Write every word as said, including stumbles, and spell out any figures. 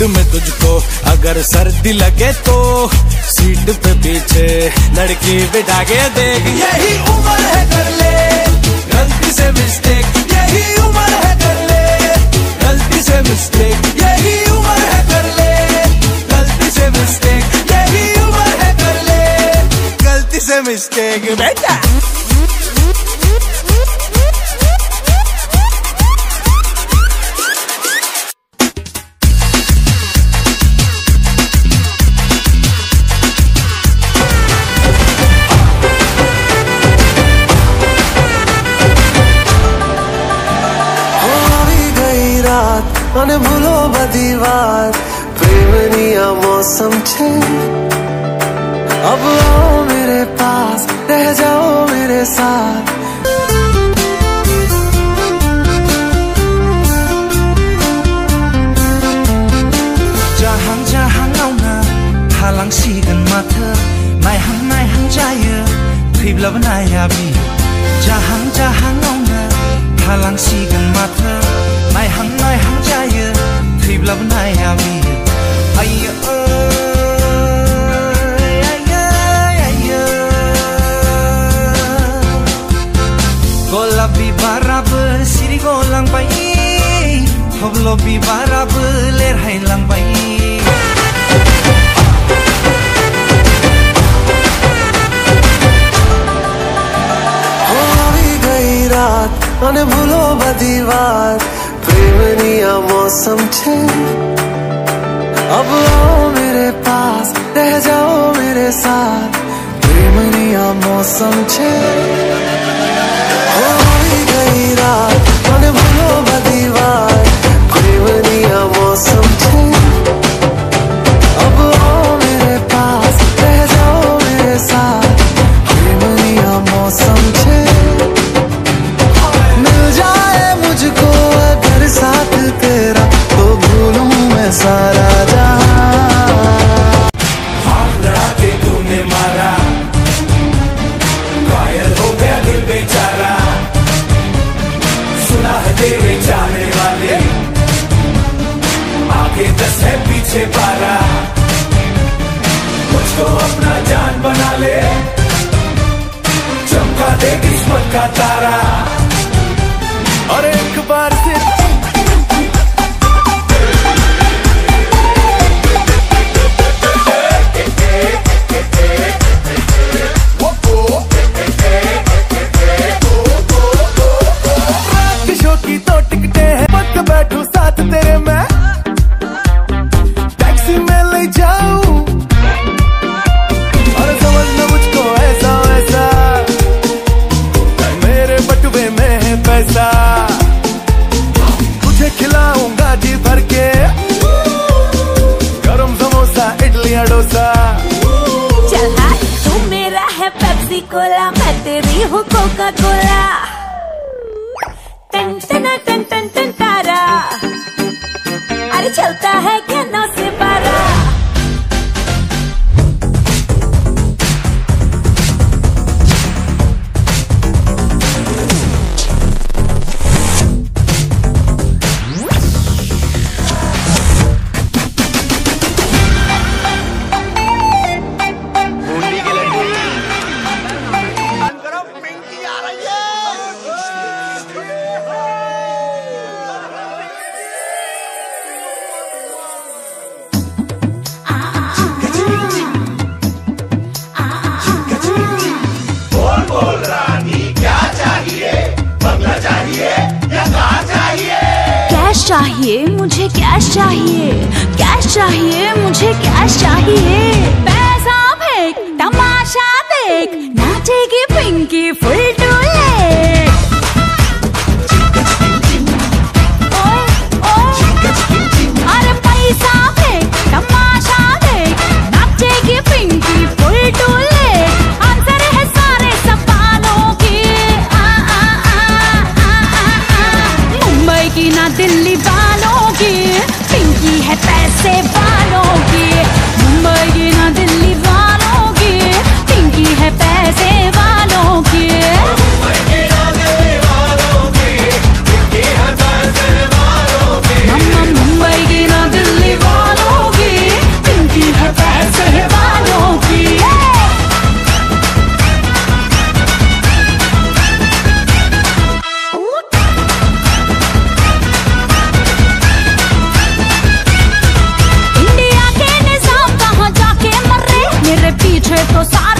Mood में तुझको अगर सर्दी लगे तो सीट पे पीछे लड़की बिठा के देख। यही उम्र है कर ले गलती से मिस्टेक, यही उम्र है कर ले गलती से मिस्टेक, यही उम्र है कर ले गलती से मिस्टेक, यही उम्र है कर ले गलती से मिस्टेक बेटा। અને ભૂલો બધી વાત પ્રેમની આ मौसम છે। अब आओ मेरे पास रह जाओ मेरे साथ। जहां जहां गावना थालांसिगोन माथो नायहां नायहां जायो थैब्लाबो नाया बियो। जहां जहां गावना थालांसिगोन माथो नायहां नायहां जायो थैब्लाबो नाया बियो। आयो आयो आयो गलाप बिबाराबो सिरिगलांबाय थब्ल बिबाराबो लेरहायलांबाय। અને ભૂલો બધી વાત પ્રેમની આ मौसम છે। अब आओ मेरे पास रह जाओ मेरे साथ प्रेमनी आ मौसम છે। હોઈ ગઈ રાત અને ભૂલો બધી વાત પ્રેમની આ मौसम છે। अब आओ मेरे पास रह जाओ मेरे साथ प्रेमनी आ मौसम છે। मुझको अगर साथ तेरा तो भूलूं मैं सारा जहां। हाथ लड़ा के तूने मारा घायल हो गया दिल बेचारा। सुना है तेरे जाने वाले आगे दस है पीछे बारह। मुझको अपना जान बना ले चमका दे किस्मत का तारा। और एक बार से किशोर की तो टिकटे हैं पक बैठू साथ तेरे मैं टैक्सी में ले जाऊं और समझना मुझको ऐसा वैसा मेरे बटुए में है पैसा। खिलाऊंगा जी भर के गरम समोसा इडली डोसा। चल हाँ तू मेरा है पेप्सी कोला मैं तेरी हूँ कोका कोला। टन टन टन टन टन तारा अरे चलता है क्या नौ से बारह। चाहिए मुझे कैश चाहिए, कैश चाहिए मुझे कैश चाहिए। पैसा फेंक तमाशा देख नाचेगी पिंकी फुल टू लेग। अरे पैसा फेंक तमाशा देख नाचेगी पिंकी फुल टू लेग। आंसर है सारे सवालों के आ आ आ आ आ आ मुंबई की ना दिल्ली वालों की पिंकी है पैसे वालों की। मुंबई की ना दिल्ली वालों की पिंकी है पैसे वालों की। तो सारे